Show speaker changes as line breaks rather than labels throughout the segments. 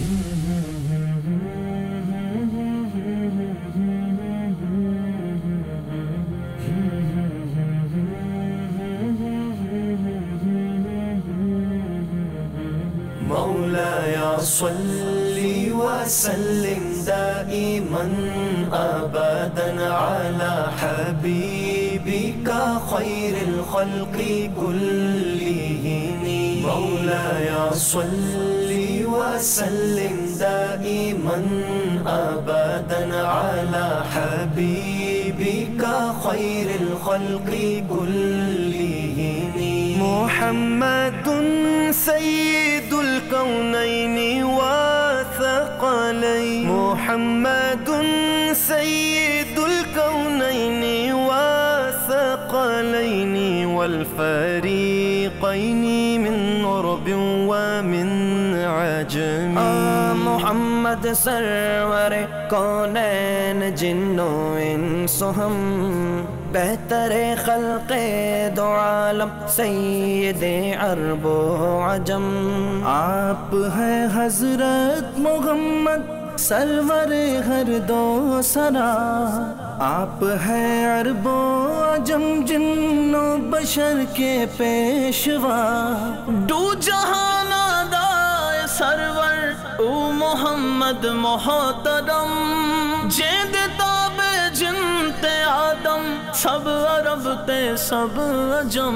مولاي صل وسلم دائما أبدا على حبيبك خير الخلق كلهم. مولاي صل وسلم دائما أبدا على حبيبك خير الخلق كلهم. محمد سيد الكونين وثقلين. محمد سيد الكونين وثقلين والفريقين من عرب ومن عجم.
محمد سرور कौनैन जिन्नो इंस हम बेहतर खल्क़ दो आलम सैयदे अरबो अजम।
आप है हजरत मोहम्मद सरवर हर दो सरा। आप है अरबो अजम जिन्नो बशर के पेशवा।
दो जहाना दाए सरवर ओ मोहम्मद मोहतरम। जेद ताबे जिनते आदम सब अरब ते सब अजम।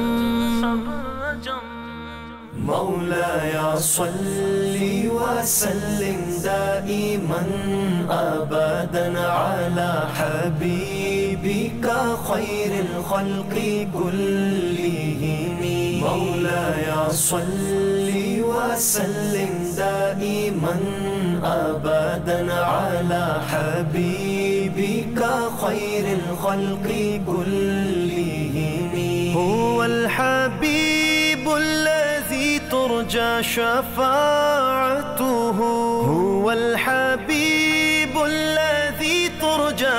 مولاي صل وسلم دائما أبدا على حبيبك خير الخلق كلهم. مولاي صل وسلم دائما أبدا على حبيبك خير الخلق كلهم.
هو الحبيب الذي ترجى شفاعته. هو الحبيب الذي ترجى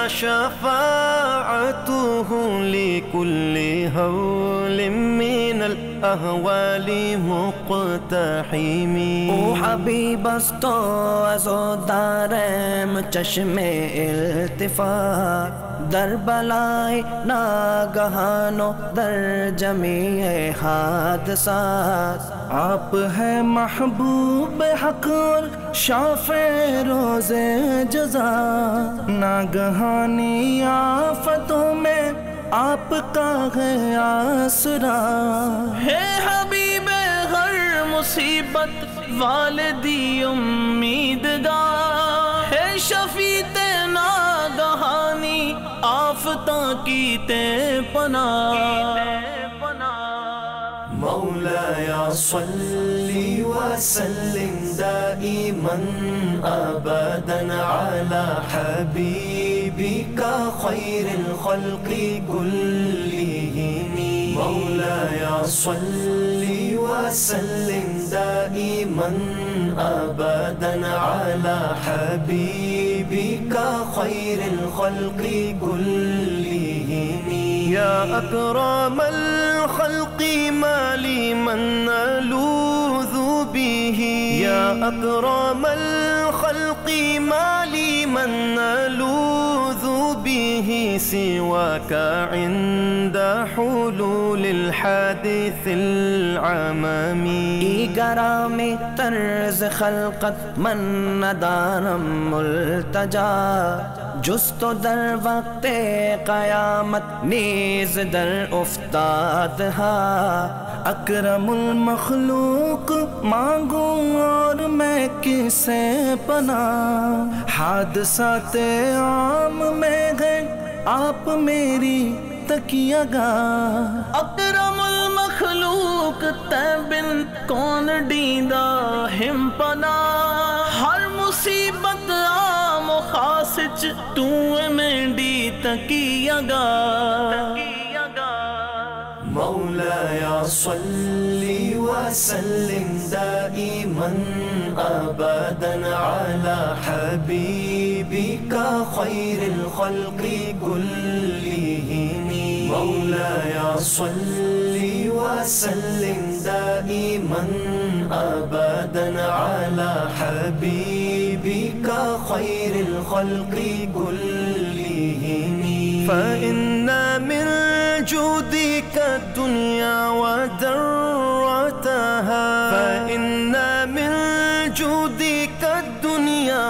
شفاعته لكل هول من الأهوال مقتحم.
او حبیب است و از دارم چشم التفات در بلای ناگهان و در جمیع حادثات.
आप है महबूब हक और शाफ़े रोज़े जज़ा। नागहानी आफतों में आपका है आसरा।
है हबीब हर मुसीबत वालिदी उम्मीदगार। है शफीते नागहानी आफता की ते पनाह।
مولاي صل وسلم دائما أبدا على حبيبك خير الخلق كلهم. مولاي صل وسلم دائما أبدا على حبيبك خير الخلق كلهم.
يا أكرم الخلق ما لي من ألوذ به. يا أكرم الخلق ما لي من ألوذ به سواك عند حلول الحادث العممي.
إكرامي طرز خلقت من ندارم ملتجا. جست در وقت قیامت نیز در افتاد ها.
अकरम मखलूक मांगू और मैं किसे पना। हादसाते आम में गए आप मेरी तकियागा।
अकरम मखलूक तबिन कौन डींदा हिम पना। हर मुसीबत आम खासिच तू में डी तकियागा।
مولاي صل وسلم دائما أبدا على حبيبك خير الخلق كلهم. مولاي صل وسلم دائما أبدا على حبيبك خير الخلق كلهم.
فإن من جودك الدنيا ودرتها، فإن من جودك الدنيا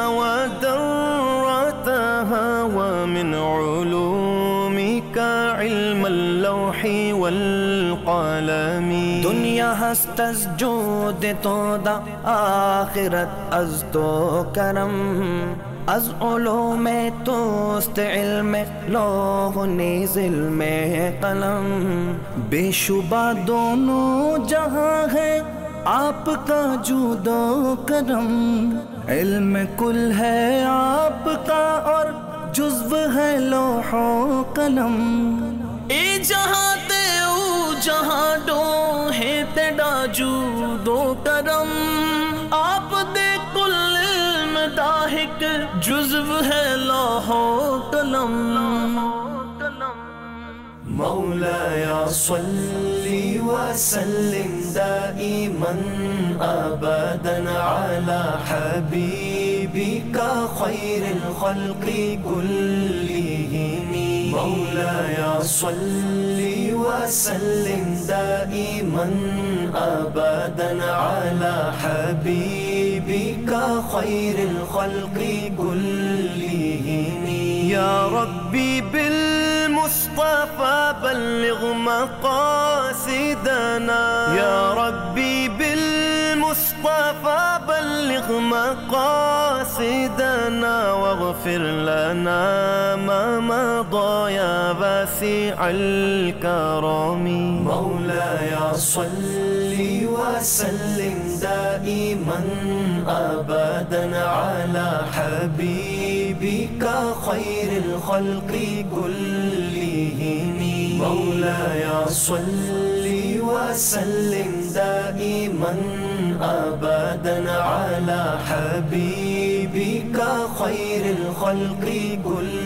ودرتها، ومن علومك علم اللوح والقلم.
دنیا هست از جود تو دا، آخرت از تو کرم، از علوم توست علم لوح نیز علم قلم. बेशुबा दोनों जहां है आपका जूदो करम, इल्म कुल है आपका और जुज़्व है लोहो कलम. ए जहां ते ओ जहां डो है तेरा जूदो करम, आप दे कुल इल्म दाहिक जुज़्व है लोहो कलम.
مولاي صل وسلم دائما أبدا على حبيبك خير الخلق كلهم. مولاي صل وسلم دائما أبدا على حبيبك خير الخلق كلهم.
يا ربي بالمصطفى بلغ مقاصدنا، يا ربي بالمصطفى بلغ مقاصدنا، واغفر لنا ما مضى يا واسع الكرم.
مولاي صل وسلم دائما أبدا على حبيبك خير الخلق كلهم. مولاي صل وسلم دائما أبدا على حبيبك خير الخلق كلهم.